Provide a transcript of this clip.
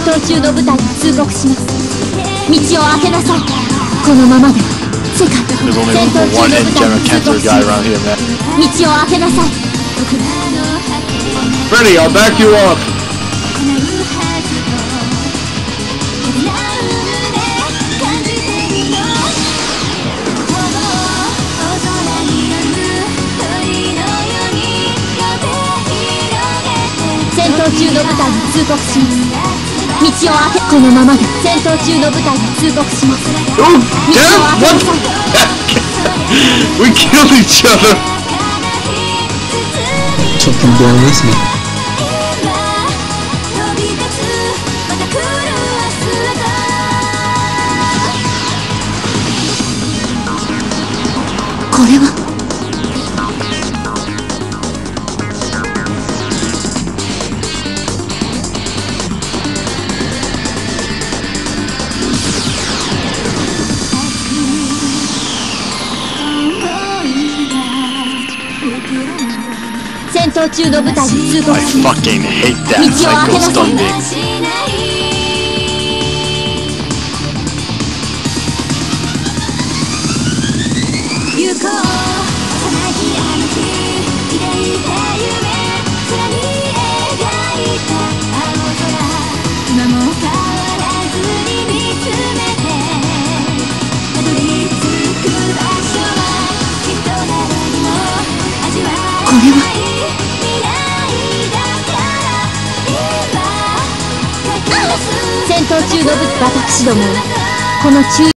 闘中の部隊に通告します。道を開けなさい。このままでは世界戦闘中の部隊に通告します。道を開けなさい。 Freddy, I'll back you up. 戦闘中の部隊に通告します。道を開け、このままで戦闘中の部隊に通告します。道を開けなさい。 We killed each other. Took him down with me. これは戦闘中の部隊に通告します。 fucking hate that 道を開けなさい。 これは戦闘中の私どもはこの中